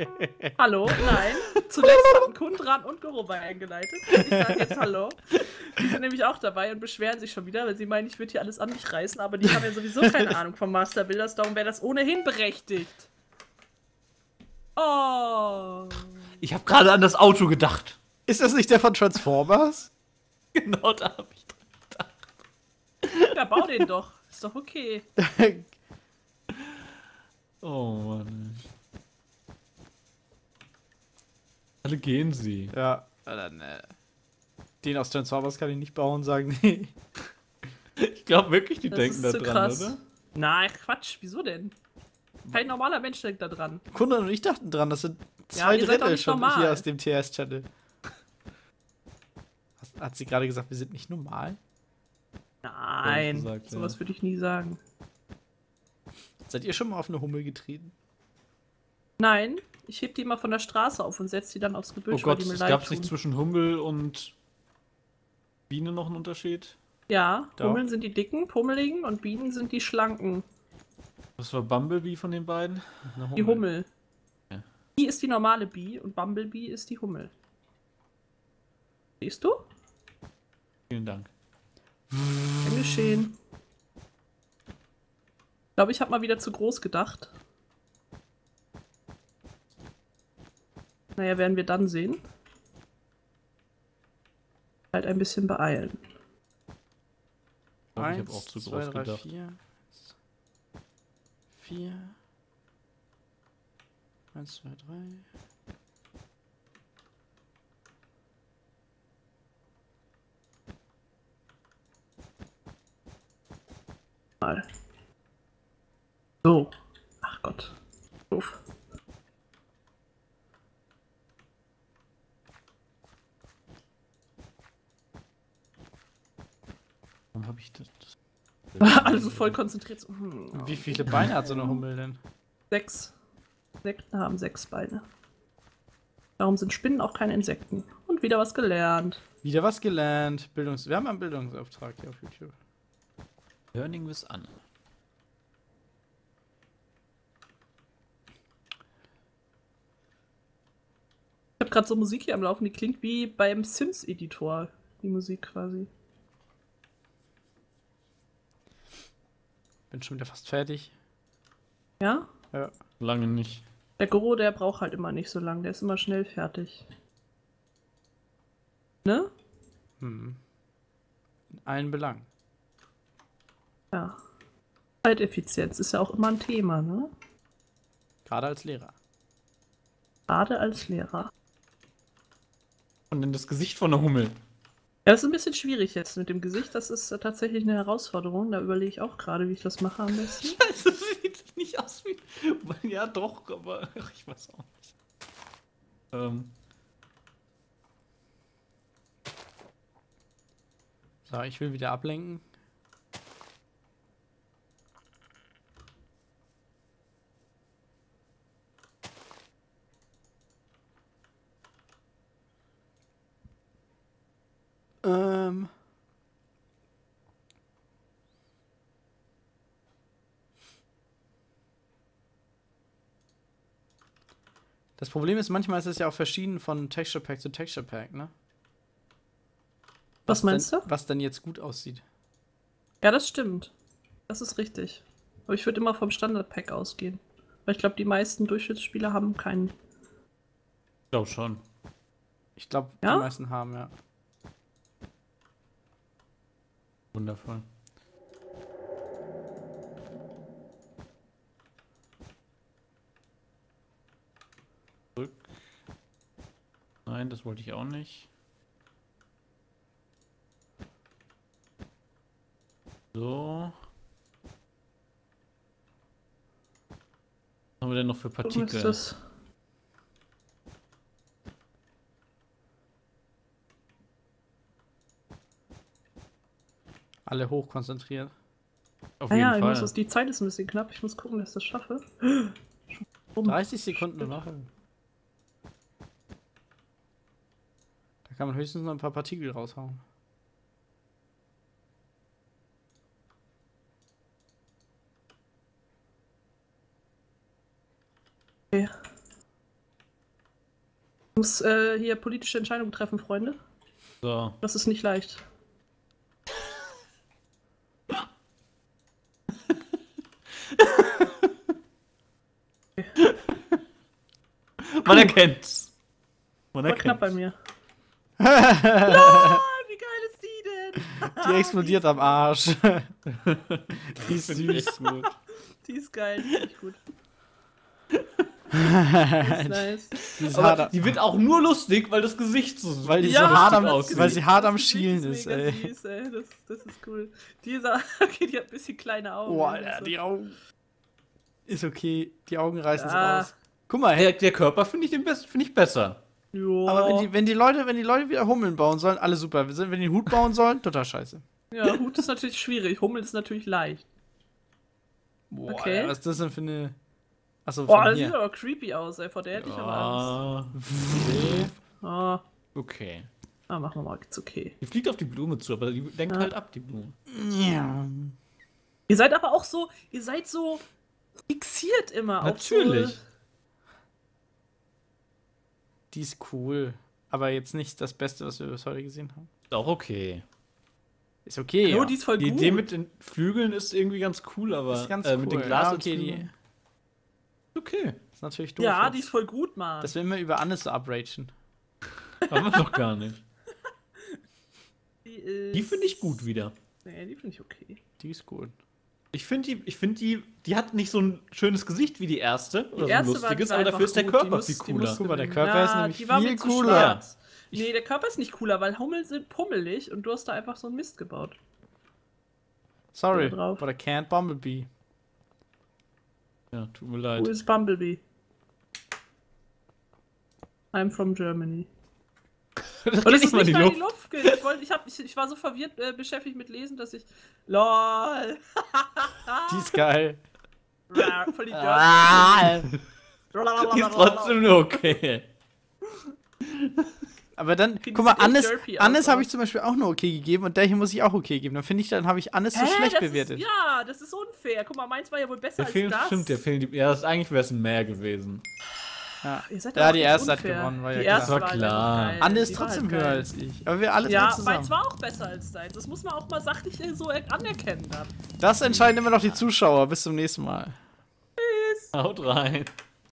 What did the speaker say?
Hallo? Nein. Zuletzt hatten Kundran und Gorobei eingeleitet. Ich sage jetzt Hallo. Die sind nämlich auch dabei und beschweren sich schon wieder, weil sie meinen, ich würde hier alles an mich reißen, aber die haben ja sowieso keine Ahnung vom Master Builders, darum wäre das ohnehin berechtigt. Oh. Ich habe gerade an das Auto gedacht. Ist das nicht der von Transformers? Genau, da habe ich dran gedacht. Ja, bau den doch. Ist doch okay. Oh Mann. Alle gehen sie. Ja, dann, den aus Transformers kann ich nicht bauen, sagen die. Ich glaube wirklich, die Das denken da ist zu dran, krass. oder? Na, Quatsch. Wieso denn? Kein normaler Mensch denkt da dran. Kundran und ich dachten dran, das sind Ja, 2 ihr seid doch Drittel nicht schon normal. hier aus dem TS-Channel. Hat sie gerade gesagt, wir sind nicht normal? Nein, gesagt, sowas ja. würde ich nie sagen. Seid ihr schon mal auf eine Hummel getreten? Nein, ich heb die immer von der Straße auf und setze die dann aufs Oh Gebüsch, Gott, weil die mir es leid gab tun. nicht zwischen Hummel und Biene noch einen Unterschied? Ja, Doch. Hummeln sind die dicken, pummeligen und Bienen sind die schlanken. Was war Bumblebee von den beiden? Eine Die Hummel. Ja. Die ist die normale Bee und Bumblebee ist die Hummel. Siehst du? Vielen Dank. Gern geschehen. Ich glaube, ich habe mal wieder zu groß gedacht. Naja, werden wir dann sehen. Halt ein bisschen beeilen. Ich glaube, ich habe auch zu groß gedacht. 4. 4. 1, 2, 3. Mal. So. Ach Gott. Doof. Warum habe ich das? Alle so voll konzentriert. So, Wie viele Beine hat so eine Hummel denn? 6. Insekten haben 6 Beine. Darum sind Spinnen auch keine Insekten. Und wieder was gelernt. Wieder was gelernt. Wir haben einen Bildungsauftrag hier auf YouTube. Learning with Anne. Ich habe gerade so Musik hier am Laufen, die klingt wie beim Sims-Editor. Die Musik quasi. Bin schon wieder fast fertig. Ja? Ja. Lange nicht. Der Goro, der braucht halt immer nicht so lang. Der ist immer schnell fertig. Ne? In allen Belangen. Ja. Zeiteffizienz ist ja auch immer ein Thema, ne? Gerade als Lehrer. Gerade als Lehrer. Und dann das Gesicht von der Hummel. Ja, das ist ein bisschen schwierig jetzt mit dem Gesicht. Das ist tatsächlich eine Herausforderung. Da überlege ich auch gerade, wie ich das mache am besten. Scheiße, das sieht nicht aus wie. Ja, doch, aber ach, ich weiß auch nicht. So, ich will wieder ablenken. Das Problem ist, manchmal ist es ja auch verschieden von Texture Pack zu Texture Pack, ne? Was meinst denn, du? Was dann jetzt gut aussieht. Ja, das stimmt. Das ist richtig. Aber ich würde immer vom Standard-Pack ausgehen. Weil ich glaube, die meisten Durchschnittsspieler haben keinen. Ich glaube schon. Ich glaube, Ja? die meisten haben, ja. Wundervoll. Zurück. Nein, das wollte ich auch nicht. So. Was haben wir denn noch für So Partikel? ist das. Alle hoch konzentriert. Auf Naja, jeden Fall. die Zeit ist ein bisschen knapp. Ich muss gucken, dass ich das schaffe. 30 Sekunden nur noch. Da kann man höchstens noch ein paar Partikel raushauen. Okay. Muss hier politische Entscheidungen treffen, Freunde. So. Das ist nicht leicht. Man erkennt's. Man War knapp bei erkennt's. mir. Lol, wie geil ist die denn? Die explodiert am Arsch. Die ist Finde ich süß. echt gut. Die ist geil, die ist echt gut. Die ist nice. Die ist Aber hart, die wird auch nur lustig, weil das Gesicht so weil die Ja, so hart am, das aussieht. weil sie hart das am Gesicht Schielen ist, mega ey. Süß, ey. Das ist cool. Okay, die hat ein bisschen kleine Augen. Oh, Also. Alter, die Augen. Ist okay, die Augen reißen es Ja. raus. Guck mal, hey. Der Körper finde ich besser. Jo. Aber wenn die Leute wieder Hummeln bauen sollen, alle super. Wenn die einen Hut bauen sollen, total scheiße. Ja, Hut ist natürlich schwierig. Hummel ist natürlich leicht. Boah, Okay. Alter, was ist das denn für eine. Achso, Boah, von das sieht hier. aber creepy aus, ey. Vor der hätte ich aber Angst. Ah, Ah, okay. machen wir mal. Ist okay. Die fliegt auf die Blume zu, aber die lenkt halt ab, die Blume. Ja. Ihr seid aber auch so, fixiert immer Natürlich. auf so. Die ist cool. Aber jetzt nicht das Beste, was wir bis heute gesehen haben. Ist auch okay. Ist okay. Oh, Ja. die ist voll Die gut. Idee mit den Flügeln ist irgendwie ganz cool, aber ist ganz mit den cool. Glas Ja, okay, die okay. ist natürlich doof. Ja, jetzt. die ist voll gut, Mann. Dass wir immer über Annes so abragen. Haben wir doch gar nicht. Die Die finde ich gut wieder. Nee, die finde ich okay. Die ist gut. Ich finde die hat nicht so ein schönes Gesicht wie die erste oder erste so ein lustiges, war aber dafür ist der einfach gut, Körper die viel muss- die cooler. muss- Guck mal, der gewinnen. Körper ist nämlich die war viel mir zu cooler. schwarz. Nee, der Körper ist nicht cooler, weil Hummeln sind pummelig und du hast da einfach so einen Mist gebaut. Sorry, Da drauf. but I can't Bumblebee. Ja, tut mir Wo leid. ist Bumblebee? I'm from Germany. Das Und geht es ist nicht mal in nicht die mal in Luft. die Luft gehen. Ich war so verwirrt beschäftigt mit Lesen, dass ich. LOL! Die ist geil. Voll die Die ist trotzdem nur okay. Aber dann, Okay, die guck mal, sieht echt Annes, derpy aus, Annes habe aber- ich zum Beispiel auch nur okay gegeben und der hier muss ich auch okay geben. Dann finde ich, dann habe ich Annes so schlecht bewertet. Ja, das ist unfair. Guck mal, meins war ja wohl besser Der als Film, das. stimmt, der Film, ja, eigentlich wäre es ein mehr gewesen. Ja, Ihr seid Ja, aber die echt erste hat unfair. gewonnen, war ja Die klar. erste War war halt klar. einfach geil. Anne ist Die war trotzdem halt höher geil. als ich. Aber wir alle Ja, drei zusammen. meins war auch besser als deins. Das muss man auch mal sachlich so anerkennen dann. Das entscheiden immer noch die Zuschauer. Bis zum nächsten Mal. Haut rein.